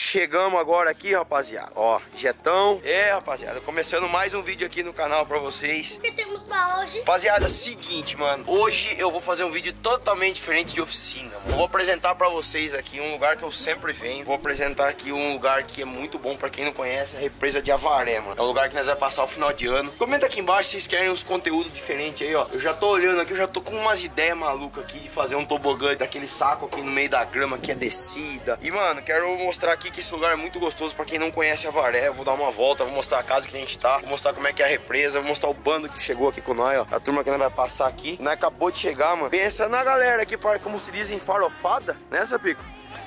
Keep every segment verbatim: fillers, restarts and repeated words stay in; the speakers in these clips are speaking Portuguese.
chegamos agora aqui, rapaziada. Ó, jetão. É, rapaziada, começando mais um vídeo aqui no canal pra vocês. O que temos pra hoje? Rapaziada, seguinte, mano. Hoje eu vou fazer um vídeo totalmente diferente de oficina, mano. Eu vou apresentar pra vocês aqui um lugar que eu sempre venho. Vou apresentar aqui um lugar que é muito bom pra quem não conhece, a represa de Avaré, mano. É um lugar que nós vamos passar o final de ano. Comenta aqui embaixo se vocês querem uns conteúdos diferentes aí, ó. Eu já tô olhando aqui, eu já tô com umas ideias malucas aqui de fazer um tobogã daquele saco aqui no meio da grama que é descida. E, mano, quero mostrar aqui que esse lugar é muito gostoso pra quem não conhece Avaré. Eu vou dar uma volta, vou mostrar a casa que a gente tá, vou mostrar como é que é a represa, vou mostrar o bando que chegou aqui com nós, ó. A turma que nós vai passar aqui. Nós acabou de chegar, mano. Pensa na galera aqui, como se diz, farofada, né, Sapico?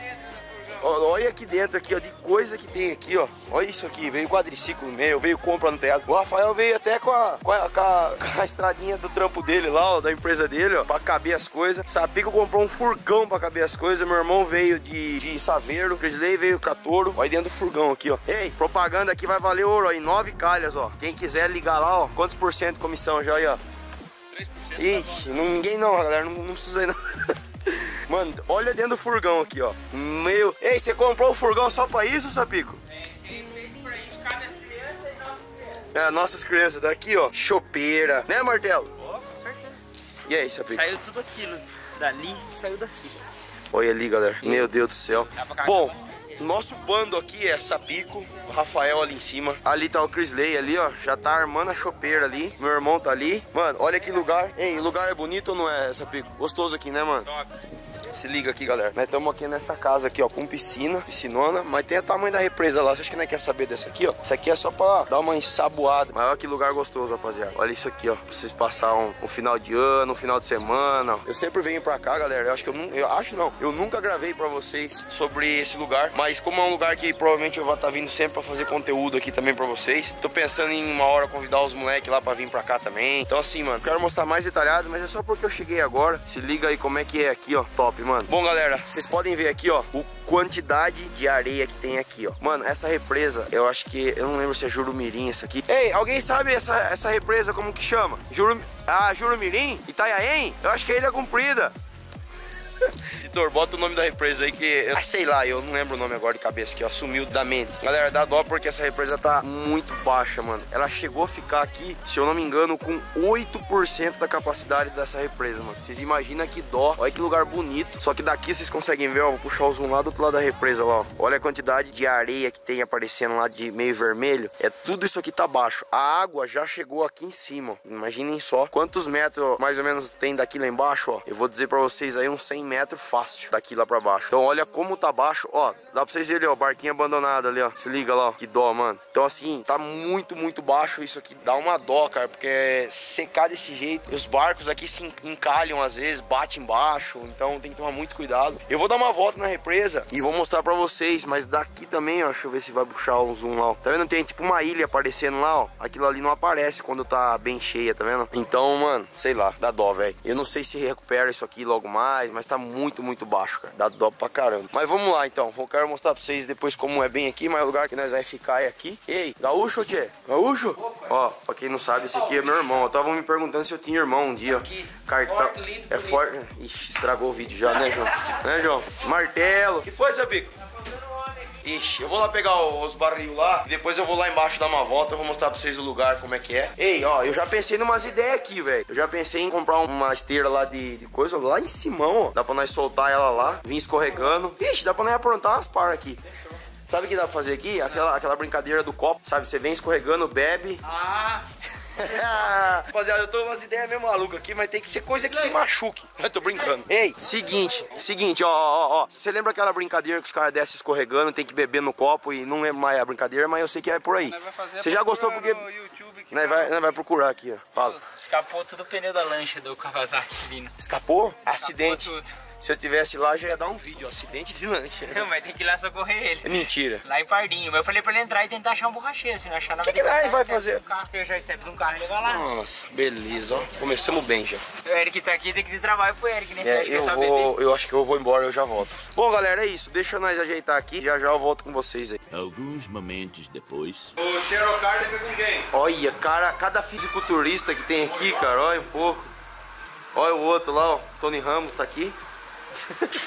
Olha aqui dentro, aqui, ó, de coisa que tem aqui, ó. Olha isso aqui, veio quadriciclo meu, veio compra no teatro. O Rafael veio até com a, com a, com a, com a estradinha do trampo dele lá, ó, da empresa dele, ó, pra caber as coisas. Sapico comprou um furgão pra caber as coisas. Meu irmão veio de, de Saveiro, Crisley veio com a Toro. Olha dentro do furgão aqui, ó. Ei, propaganda aqui vai valer ouro, ó, em nove calhas, ó. Quem quiser ligar lá, ó, quantos por cento de comissão já aí, ó? três por cento. Ixi, não, ninguém não, galera, não, não precisa ir não. Mano, olha dentro do furgão aqui, ó. Meu... Ei, você comprou o furgão só pra isso, Sapico? É, sim, feito pra isso. Cabe as crianças e nossas crianças. É, nossas crianças daqui, ó. Chopeira. Né, Martelo? Oh, com certeza. E aí, Sapico? Saiu tudo aquilo. Dali, saiu daqui. Olha ali, galera. Meu Deus do céu. Dá pra Bom, nosso bando aqui é Sapico, o Rafael ali em cima. Ali tá o Crisley ali, ó. Já tá armando a chopeira ali. Meu irmão tá ali. Mano, olha que lugar. Ei, o lugar é bonito ou não é, Sapico? Gostoso aqui, né, mano? Top. Se liga aqui, galera. Nós estamos aqui nessa casa aqui, ó, com piscina, piscinona, mas tem o tamanho da represa lá. Você acha que não quer saber dessa aqui, ó? Isso aqui é só pra dar uma ensaboada. Mas olha que lugar gostoso, rapaziada. Olha isso aqui, ó. Pra vocês passar um, um final de ano, um final de semana. Eu sempre venho pra cá, galera. Eu acho que eu não... Eu acho não. Eu nunca gravei pra vocês sobre esse lugar. Mas como é um lugar que provavelmente eu vou estar vindo sempre pra fazer conteúdo aqui também pra vocês. Tô pensando em uma hora convidar os moleques lá pra vir pra cá também. Então assim, mano, quero mostrar mais detalhado, mas é só porque eu cheguei agora. Se liga aí como é que é aqui, ó. Top, mano. Bom, galera, vocês podem ver aqui, ó, o quantidade de areia que tem aqui, ó. Mano, essa represa, eu acho que... Eu não lembro se é Jurumirim essa aqui. Ei, alguém sabe essa, essa represa como que chama? Juru... Ah, Jurumirim? Itaiaém? Eu acho que é Ilha Comprida. Editor, bota o nome da represa aí que... Ah, sei lá, eu não lembro o nome agora de cabeça aqui, ó. Sumiu da mente. Galera, dá dó porque essa represa tá muito baixa, mano. Ela chegou a ficar aqui, se eu não me engano, com oito por cento da capacidade dessa represa, mano. Vocês imaginam que dó. Olha que lugar bonito. Só que daqui vocês conseguem ver, ó. Vou puxar o zoom lá do outro lado da represa lá, ó. Olha a quantidade de areia que tem aparecendo lá de meio vermelho. É tudo isso aqui tá baixo. A água já chegou aqui em cima, ó. Imaginem só quantos metros mais ou menos tem daqui lá embaixo, ó. Eu vou dizer pra vocês aí uns cem metros fácil daqui lá pra baixo. Então olha como tá baixo, ó. Dá pra vocês verem, ó, o barquinho abandonado ali, ó. Se liga lá, ó, que dó, mano. Então assim, tá muito, muito baixo isso aqui. Dá uma dó, cara, porque secar desse jeito, e os barcos aqui se encalham às vezes, bate embaixo. Então tem que tomar muito cuidado. Eu vou dar uma volta na represa e vou mostrar pra vocês, mas daqui também, ó, deixa eu ver se vai puxar o zoom lá, ó. Tá vendo? Tem tipo uma ilha aparecendo lá, ó. Aquilo ali não aparece quando tá bem cheia, tá vendo? Então, mano, sei lá, dá dó, velho. Eu não sei se recupera isso aqui logo mais, mas tá muito, muito baixo, cara. Dá dó pra caramba. Mas vamos lá, então. Eu quero mostrar pra vocês depois como é bem aqui, mas o lugar que nós vai ficar é aqui. Ei, gaúcho, tchê? Gaúcho? Ó, pra quem não sabe, esse aqui é meu irmão. Eu tava me perguntando se eu tinha irmão um dia. Cartão. É forte. Ixi, estragou o vídeo já, né, João? Né, João? Martelo. Que foi, Sabico? Ixi, eu vou lá pegar os barril lá, depois eu vou lá embaixo dar uma volta, eu vou mostrar pra vocês o lugar, como é que é. Ei, ó, eu já pensei em umas ideias aqui, velho. Eu já pensei em comprar uma esteira lá de, de coisa, lá em cima, ó. Dá pra nós soltar ela lá, vir escorregando. Ixi, dá pra nós aprontar umas par aqui. Sabe o que dá pra fazer aqui? Aquela, aquela brincadeira do copo, sabe? Você vem escorregando, bebe. Ah! Rapaziada, eu tô com umas ideias meio malucas aqui, mas tem que ser coisa que se machuque. Eu tô brincando. Ei, seguinte, seguinte, ó, ó, ó. Você lembra aquela brincadeira que os caras descem escorregando, tem que beber no copo e não lembro mais a brincadeira, mas eu sei que é por aí. Você já gostou porque... Nós vai, nós vai procurar aqui, ó. Fala. Escapou tudo o pneu da lancha do Kawasaki vindo. Escapou? Escapou Acidente. tudo. Se eu tivesse lá, já ia dar um vídeo, ó, acidente de lancha. Não, mas tem que ir lá socorrer ele. É mentira. Lá em Pardinho. Mas eu falei pra ele entrar e tentar achar um borracheiro. Se não achar nada... O que, que nós vai fazer? Eu já step de um carro e levar lá. Nossa, beleza, ó. Começamos bem já. O Eric tá aqui, tem que ter trabalho pro Eric, né? É, eu, vou, eu acho que eu vou embora, eu já volto. Bom, galera, é isso. Deixa nós ajeitar aqui. Já já eu volto com vocês aí. Alguns momentos depois. O Xerocard foi com quem? Olha, cara, cada fisiculturista que tem aqui, cara, olha um pouco. Olha o outro lá, ó. Tony Ramos tá aqui.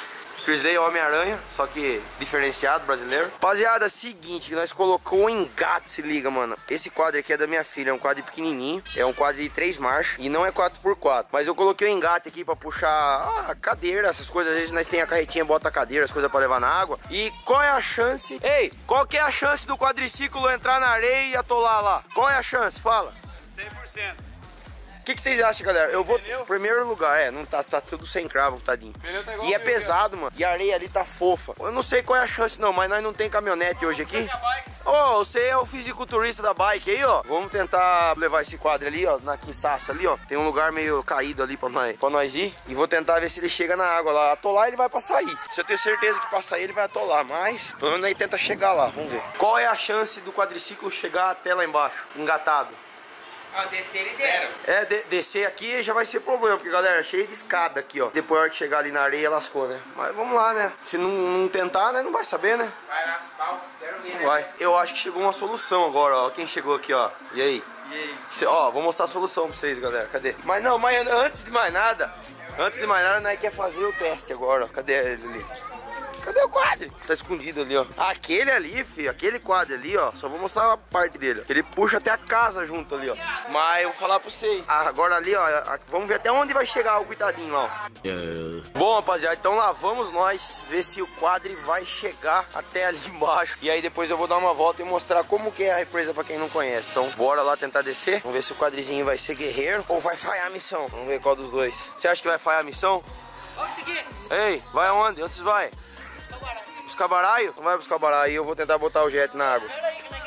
Crisley Homem-Aranha, só que diferenciado, brasileiro. Rapaziada, seguinte, nós colocou um engate, se liga, mano. Esse quadro aqui é da minha filha, é um quadro pequenininho, é um quadro de três marchas e não é quatro por quatro. Mas eu coloquei o engate aqui pra puxar a cadeira, essas coisas. Às vezes nós tem a carretinha, bota a cadeira, as coisas pra levar na água. E qual é a chance... Ei, qual que é a chance do quadriciclo entrar na areia e atolar lá? Qual é a chance? Fala. cem por cento. O que, que vocês acham, galera? Eu vou... Pneu? Primeiro lugar, é, não tá, tá tudo sem cravo, tadinho. Pneu tá igual E é o meu, pesado, mano. E a areia ali tá fofa. Eu não sei qual é a chance não, mas nós não tem caminhonete hoje aqui. Minha bike. Ô, oh, você é o fisiculturista da bike aí, ó. Vamos tentar levar esse quadro ali, ó, na quinçaça ali, ó. Tem um lugar meio caído ali pra nós, pra nós ir. E vou tentar ver se ele chega na água lá. Atolar ele vai pra sair. Se eu tenho certeza que pra sair ele vai atolar, mas pelo menos aí tenta chegar lá, vamos ver. Qual é a chance do quadriciclo chegar até lá embaixo, engatado? Ó, descer ele desce. É, de, descer aqui já vai ser problema, porque galera, é cheio de escada aqui, ó. Depois a hora que chegar ali na areia, lascou, né? Mas vamos lá, né? Se não, não tentar, né, não vai saber, né? Vai lá, pau, quero ver, né? Vai. Eu acho que chegou uma solução agora, ó. Quem chegou aqui, ó. E aí? E aí? Cê, ó, vou mostrar a solução pra vocês, galera. Cadê? Mas não, mas antes de mais nada, antes de mais nada, nós quer fazer o teste agora, ó. Cadê ele ali? Cadê o quadro? Tá escondido ali, ó. Aquele ali, filho, aquele quadro ali, ó. Só vou mostrar a parte dele. Ele puxa até a casa junto ali, ó. Mas eu vou falar pra vocês. Agora ali, ó. Vamos ver até onde vai chegar o coitadinho lá, ó. Uh, Bom, rapaziada, então lá vamos nós ver se o quadro vai chegar até ali embaixo. E aí depois eu vou dar uma volta e mostrar como que é a represa pra quem não conhece. Então bora lá tentar descer. Vamos ver se o quadrizinho vai ser guerreiro ou vai falhar a missão. Vamos ver qual dos dois. Você acha que vai falhar a missão? Vamos seguir. Ei, vai aonde? Onde vocês vai? Buscar baralho? Não vai buscar baralho, eu vou tentar botar o jet na água.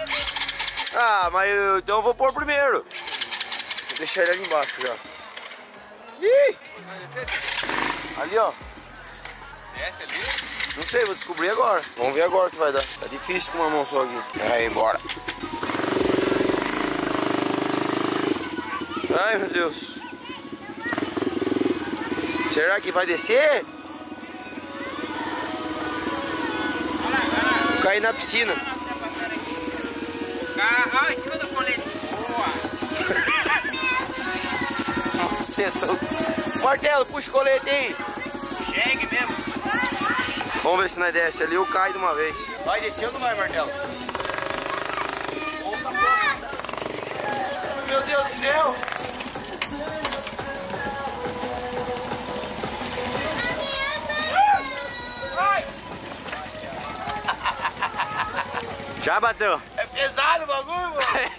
Ah, mas eu, então eu vou pôr primeiro. Vou deixar ele ali embaixo já. Ih! Ali, ó. Desce ali. Não sei, vou descobrir agora. Vamos ver agora o que vai dar. Tá difícil com uma mão só aqui. Aí, bora. Ai, meu Deus. Será que vai descer? Cair na piscina. Ah, ah, em cima do colete. Boa. Nossa, é tão... Martelo, puxa o colete aí. Chegue mesmo. Vamos ver se nós desce ali ou cai de uma vez. Vai descer ou não vai, Martelo? Meu Deus do céu! Já bateu. É pesado o bagulho, mano.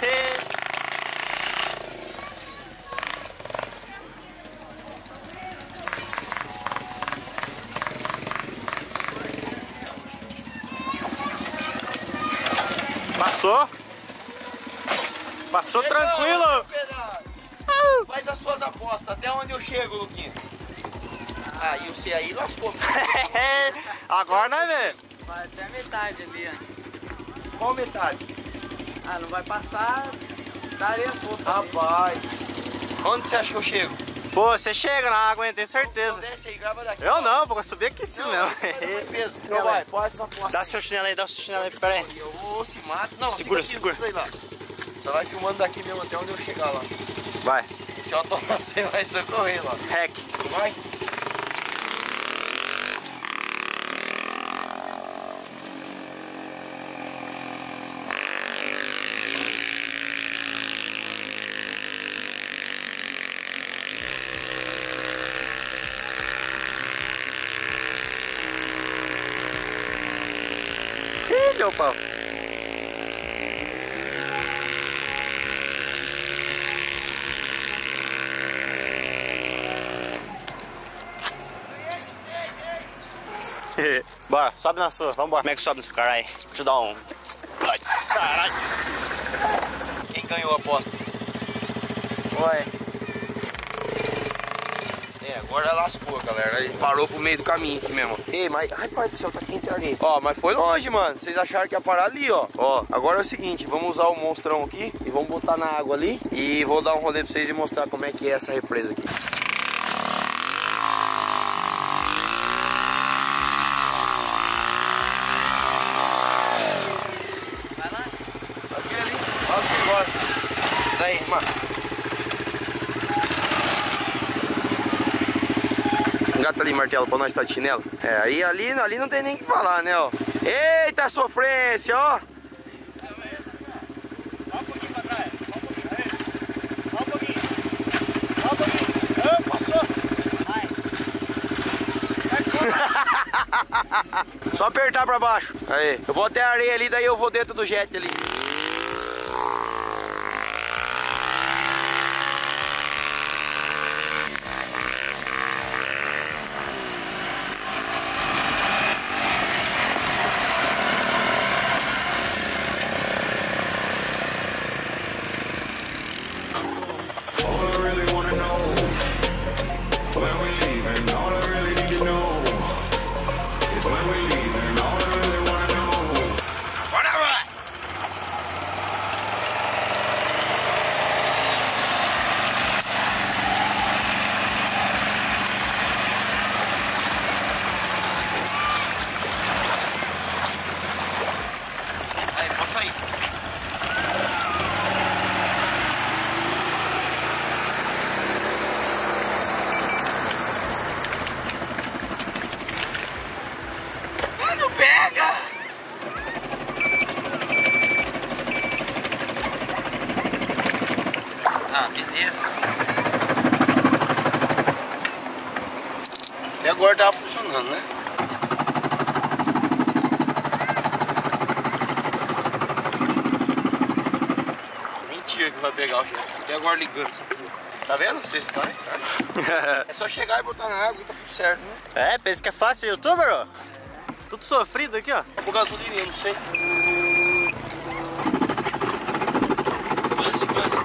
Passou? Passou tranquilo. Faz as suas apostas, até onde eu chego, Luquinha. Ah, e você aí lascou. Agora nós vê. Vai até a metade ali, ó. Qual metade? Ah, não vai passar da areia fofa. Rapaz, onde você acha que eu chego? Pô, você chega na água, hein? Tenho Então certeza. desce aí, grava daqui. Eu não, vou subir aqui sim Não, mesmo. isso vai dar mais peso. Então vai, pode essa aposta. Dá seu chinelo aí, dá seu chinelo aí, pera aí. Eu vou se mata. Não, Segura, fica aqui, segura. não precisa ir lá. Só vai filmando daqui mesmo até onde eu chegar lá. Vai. Se eu atolar, você vai socorrer lá. Hack. Vai. Ih, deu pau. Bora, sobe na sua, vambora. Como é que sobe nesse cara aí? Deixa eu dar um. Ai, caralho. Quem ganhou a aposta? Ué. É, agora lascou, galera. Ele parou pro meio do caminho aqui mesmo. Ei, mas... Ai, pai do céu, tá quente ali. Ó, mas foi longe, mano. Vocês acharam que ia parar ali, ó. Ó, agora é o seguinte, vamos usar o monstrão aqui e vamos botar na água ali. E vou dar um rolê pra vocês e mostrar como é que é essa represa aqui. Vai lá. Aqui ali. Vamos embora. Daí, mano. Engata ali, Martelo, pra nós estar de chinelo. É, aí ali, ali não tem nem o que falar, né, ó. Eita sofrência, ó. Dá um pouquinho pra trás. Dá um pouquinho. Aí. Dá um pouquinho. Dá um pouquinho. Ah, passou. Vai. Só apertar pra baixo. Aí. Eu vou até a areia ali, daí eu vou dentro do jet ali. Pega! Ah, beleza. Até agora tava funcionando, né? Mentira que vai pegar o chefe. Até agora ligando essa porra. Tá vendo? Vocês vai, tá? É só chegar e botar na água e tá tudo certo, né? É, pensa que é fácil, youtuber, ó. Tudo sofrido aqui, ó. Por gasolina, eu não sei. Quase, quase.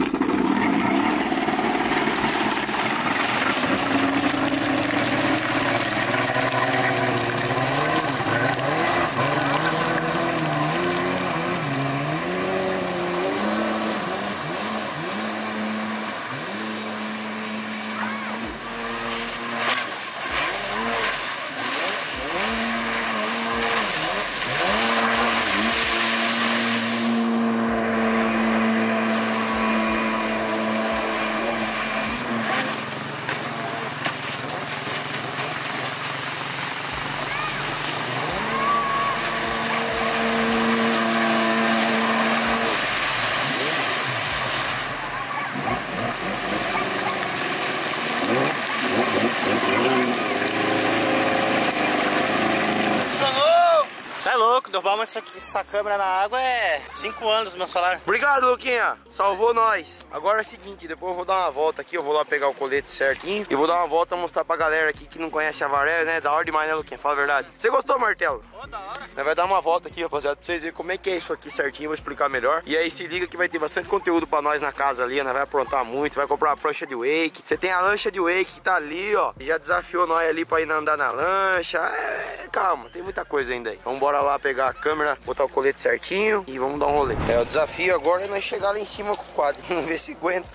Você é louco, derrubar essa, essa câmera na água é cinco anos do meu salário. Obrigado, Luquinha. Salvou nós. Agora é o seguinte, depois eu vou dar uma volta aqui. Eu vou lá pegar o colete certinho e vou dar uma volta mostrar pra galera aqui que não conhece a Avaré, né? Da hora demais, né, Luquinha? Fala a verdade. Você gostou, Martelo? Pô, da hora. Nós vai dar uma volta aqui, rapaziada, pra vocês verem como é que é isso aqui certinho. Vou explicar melhor. E aí se liga que vai ter bastante conteúdo pra nós na casa ali. Nós vai aprontar muito, vai comprar uma prancha de wake. Você tem a lancha de wake que tá ali, ó. E já desafiou nós ali pra ir andar na lancha. É, calma, tem muita coisa ainda aí. Vamos bora lá pegar a câmera, botar o colete certinho e vamos dar um rolê. É, o desafio agora é nós chegar lá em cima com o quadro. Vamos ver se aguenta.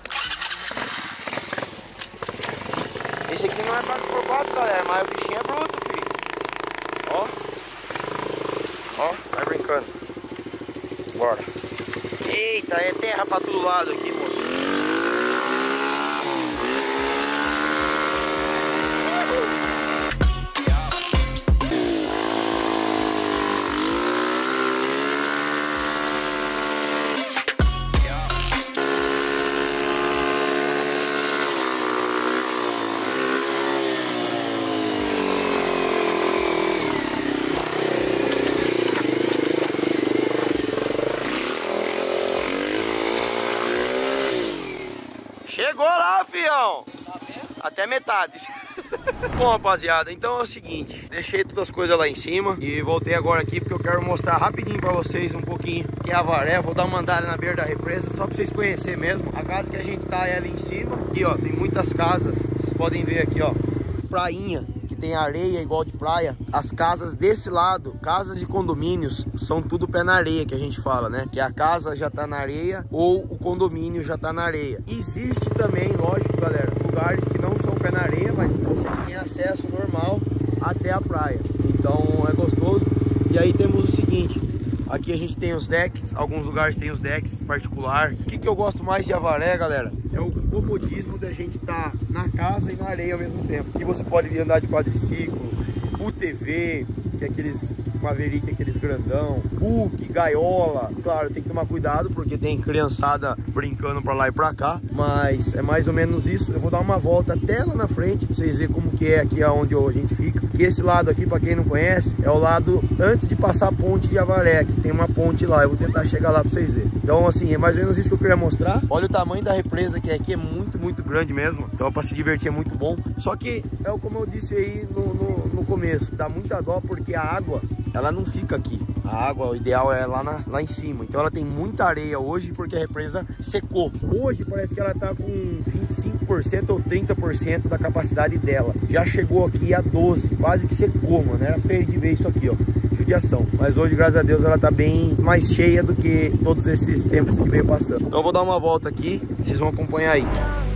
Esse aqui não é quatro por quatro, galera, mas o bichinho é bruto, filho. Ó. Ó, vai brincando. Bora. Eita, é terra pra todo lado aqui, moço. Chegou lá, fião! Tá vendo? Até metade. Bom, rapaziada, então é o seguinte, deixei todas as coisas lá em cima e voltei agora aqui porque eu quero mostrar rapidinho pra vocês um pouquinho que é a Avaré. Vou dar uma andada na beira da represa só pra vocês conhecerem mesmo. A casa que a gente tá é ali em cima. Aqui, ó, tem muitas casas. Vocês podem ver aqui, ó, prainha, que tem areia igual de praia. As casas desse lado, casas e condomínios, são tudo pé na areia que a gente fala, né? Que a casa já tá na areia ou o condomínio já tá na areia. Existe também, lógico, galera, lugares que não são pé na areia, mas vocês têm acesso normal até a praia. Então é gostoso. E aí temos o seguinte, Aqui a gente tem os decks, alguns lugares tem os decks particular. O que, que eu gosto mais de Avaré, galera? É o comodismo da gente estar tá na casa e na areia ao mesmo tempo. E você pode vir andar de quadriciclo, U T V, que é aqueles Maverick, aqueles grandão, Hulk, gaiola. Claro, tem que tomar cuidado porque tem criançada brincando pra lá e pra cá, mas é mais ou menos isso. Eu vou dar uma volta até lá na frente pra vocês verem como que é aqui onde a gente fica. Que esse lado aqui, pra quem não conhece, é o lado antes de passar a ponte de Avaré, que tem uma ponte lá. Eu vou tentar chegar lá pra vocês verem. Então assim, é mais ou menos isso que eu queria mostrar. Olha o tamanho da represa que é aqui, é muito, muito grande mesmo. Então pra se divertir é muito bom. Só que é como eu disse aí no, no, no começo, dá muita dó porque a água, ela não fica aqui. A água, o ideal é lá, na, lá em cima. Então ela tem muita areia hoje porque a represa secou. Hoje parece que ela tá com vinte e cinco por cento ou trinta por cento da capacidade dela. Já chegou aqui a doze, quase que secou, mano. Era feio de ver isso aqui, ó. Judiação. Mas hoje, graças a Deus, ela tá bem mais cheia do que todos esses tempos que veio passando. Então eu vou dar uma volta aqui, vocês vão acompanhar aí.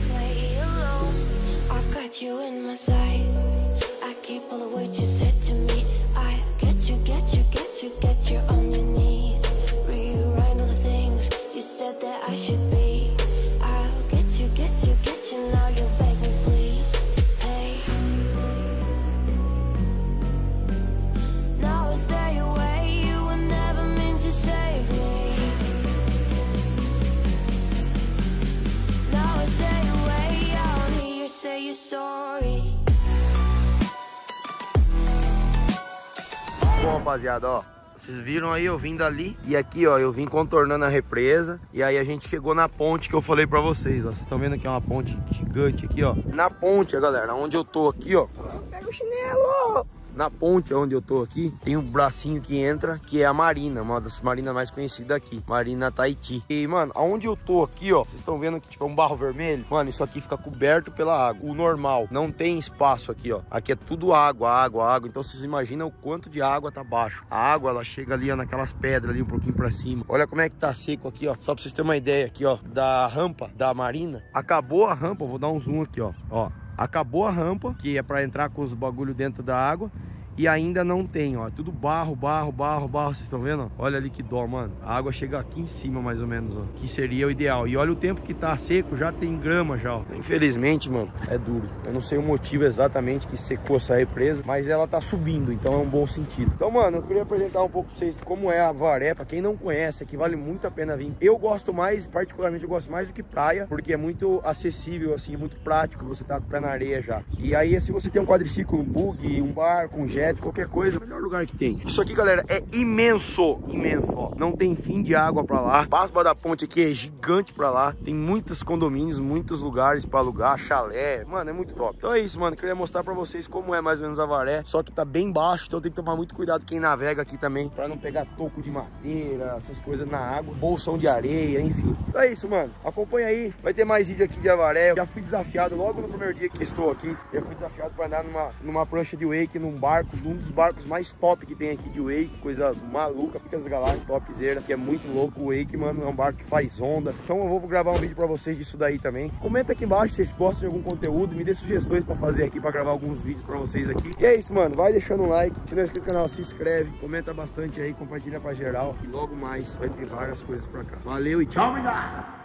Bom, rapaziada, ó, vocês viram aí eu vim dali e aqui, ó, eu vim contornando a represa e aí a gente chegou na ponte que eu falei pra vocês, ó. Vocês estão vendo que é uma ponte gigante aqui, ó. Na ponte, galera, onde eu tô aqui, ó. Pega o chinelo! Na ponte onde eu tô aqui, tem um bracinho que entra, que é a Marina, uma das marinas mais conhecidas aqui, Marina Tahiti. E, mano, aonde eu tô aqui, ó, vocês estão vendo que, tipo, é um barro vermelho? Mano, isso aqui fica coberto pela água. O normal, não tem espaço aqui, ó. Aqui é tudo água, água, água. Então, vocês imaginam o quanto de água tá baixo. A água, ela chega ali, ó, naquelas pedras ali, um pouquinho pra cima. Olha como é que tá seco aqui, ó. Só pra vocês terem uma ideia aqui, ó, da rampa da Marina. Acabou a rampa, eu vou dar um zoom aqui, ó. Ó, acabou a rampa, que é pra entrar com os bagulho dentro da água. E ainda não tem, ó, tudo barro, barro, barro, barro, vocês estão vendo? Olha ali que dó, mano. A água chega aqui em cima, mais ou menos, ó, que seria o ideal. E olha o tempo que tá seco, já tem grama já, ó. Infelizmente, mano, é duro. Eu não sei o motivo exatamente que secou essa represa, mas ela tá subindo, então é um bom sentido. Então, mano, eu queria apresentar um pouco pra vocês como é a Avaré. Pra quem não conhece, aqui vale muito a pena vir. Eu gosto mais, particularmente eu gosto mais do que praia, porque é muito acessível, assim, muito prático, você tá com o pé na areia já. E aí, se você tem um quadriciclo, um bug, um barco, um jet, qualquer coisa, é o melhor lugar que tem. Isso aqui, galera, é imenso, imenso, ó. Não tem fim de água pra lá. Passo da ponte aqui é gigante pra lá. Tem muitos condomínios, muitos lugares pra alugar, chalé. Mano, é muito top. Então é isso, mano. Queria mostrar pra vocês como é mais ou menos a Avaré. Só que tá bem baixo, então tem que tomar muito cuidado quem navega aqui também, pra não pegar toco de madeira, essas coisas na água, bolsão de areia, enfim. Então é isso, mano. Acompanha aí. Vai ter mais vídeo aqui de Avaré. Eu já fui desafiado logo no primeiro dia que estou aqui. Eu fui desafiado pra andar numa, numa prancha de wake, num barco, num dos barcos mais top que tem aqui de wake, coisa maluca, Pica das Galáxias, topzera, que é muito louco. O wake, mano, é um barco que faz onda. Então eu vou gravar um vídeo pra vocês disso daí também. Comenta aqui embaixo se vocês gostam de algum conteúdo, me dê sugestões pra fazer aqui, pra gravar alguns vídeos pra vocês aqui. E é isso, mano, vai deixando um like, se não é inscrito no canal, se inscreve, comenta bastante aí, compartilha pra geral, e logo mais vai ter várias coisas pra cá. Valeu e tchau, obrigado!